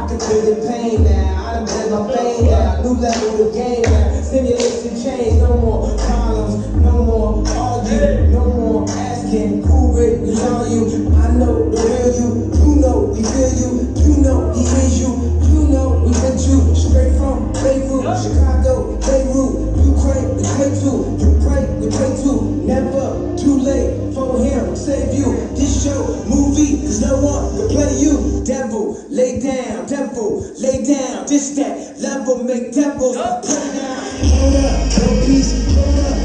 can feel the pain now. I done been my pain now. New level of game now. Stimulation change. No more problems. No more arguing. No more asking who really on you. I know the real you. You know we feel you. You know he is you. You know we with you. Straight from Beirut, Chicago, Beirut, Ukraine, we pray to. You pray, we pray to. Never too late for him, save you. This show, movie, cause no one can play you. Devil, lay down, devil, lay down. This that level, make devils put down. Hold up, no peace, hold up.